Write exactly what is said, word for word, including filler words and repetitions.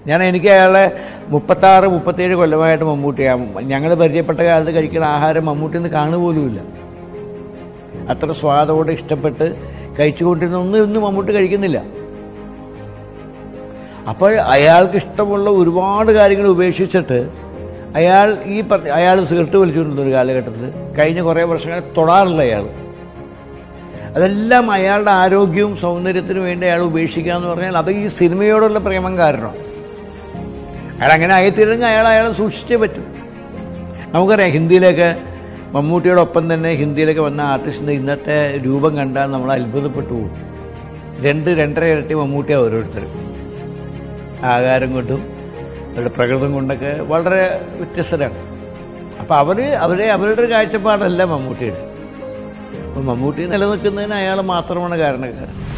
ഞാൻ എനിക്ക് അയാളെ മുപ്പത്താറ് മുപ്പത്തേഴ് കൊല്ലമായിട്ട് മമ്മൂട്ടിയാണ് ഞങ്ങൾ പരിചയപ്പെട്ട കാലത്ത് കഴിക്കുന്ന ആഹാരം മമ്മൂട്ടി നിന്ന് കാണുപോലുമില്ല. അത്ര സ്വാദോടെ ഇഷ്ടപ്പെട്ട് കഴിച്ചുകൊണ്ടിരുന്ന ഒന്നും ഇന്ന് മമ്മൂട്ടി കഴിക്കുന്നില്ല. അപ്പോൾ അയാൾക്ക് ഇഷ്ടമുള്ള ഒരുപാട് കാര്യങ്ങൾ ഉപേക്ഷിച്ചിട്ട് അയാൾ ഈ അയാൾ സിഗരറ്റ് വലിച്ചുകൊണ്ടിരുന്ന ഒരു കാലഘട്ടത്തിൽ കഴിഞ്ഞ കുറേ വർഷങ്ങൾ തൊടാറില്ല അയാൾ. അതെല്ലാം അയാളുടെ ആരോഗ്യവും സൗന്ദര്യത്തിനും വേണ്ടി അയാൾ ഉപേക്ഷിക്കുക എന്ന് പറഞ്ഞാൽ അത് ഈ സിനിമയോടുള്ള പ്രേമം കാരണം. അയാൾ അങ്ങനെ ആയിത്തീരുന്നെങ്കിൽ അയാൾ അയാളെ സൂക്ഷിച്ചേ പറ്റും. നമുക്കറിയാം ഹിന്ദിയിലേക്ക് മമ്മൂട്ടിയോടൊപ്പം തന്നെ ഹിന്ദിയിലേക്ക് വന്ന ആർട്ടിസ്റ്റിൻ്റെ ഇന്നത്തെ രൂപം കണ്ടാൽ നമ്മൾ അത്ഭുതപ്പെട്ടു പോകും. രണ്ട് രണ്ടര ഇരട്ടി മമ്മൂട്ടിയാണ് ഓരോരുത്തരും. ആകാരം കൊണ്ടും അവരുടെ പ്രകൃതം കൊണ്ടൊക്കെ വളരെ വ്യത്യസ്തരാണ്. അപ്പം അവർ അവരെ അവരുടെ ഒരു കാഴ്ചപ്പാടല്ല മമ്മൂട്ടിയുടെ. അപ്പം മമ്മൂട്ടി നിലനിൽക്കുന്നതിന് അയാൾ മാത്രമാണ് കാരണക്കാരൻ.